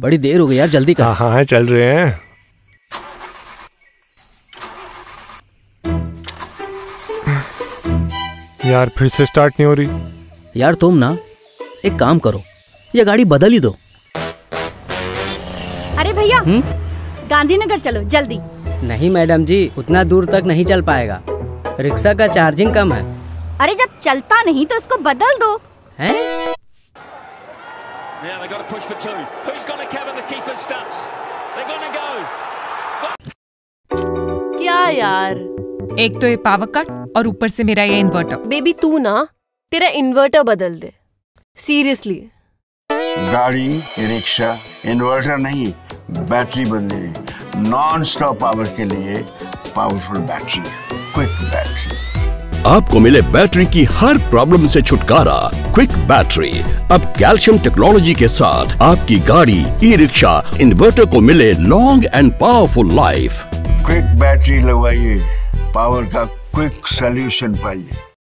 बड़ी देर हो गई यार, जल्दी कर। हाँ हाँ चल रहे हैं। यार फिर से स्टार्ट नहीं हो रही। यार तुम ना एक काम करो, ये गाड़ी बदल ही दो। अरे भैया गांधीनगर चलो जल्दी। नहीं मैडम जी, उतना दूर तक नहीं चल पाएगा, रिक्शा का चार्जिंग कम है। अरे जब चलता नहीं तो इसको बदल दो। हैं? क्या यार, एक तो ये पावर कट और ऊपर से मेरा ये इन्वर्टर। बेबी तू ना तेरा इन्वर्टर बदल दे, सीरियसली। गाड़ी, रिक्शा, इन्वर्टर नहीं, बैटरी बदले। नॉन स्टॉप पावर के लिए पावरफुल बैटरी, क्विक बैटरी। आपको मिले बैटरी की हर प्रॉब्लम से छुटकारा। क्विक बैटरी अब कैल्शियम टेक्नोलॉजी के साथ आपकी गाड़ी, ई रिक्शा, इन्वर्टर को मिले long and powerful life. Quick battery लगवाइए, पावर का क्विक सॉल्यूशन पाइए।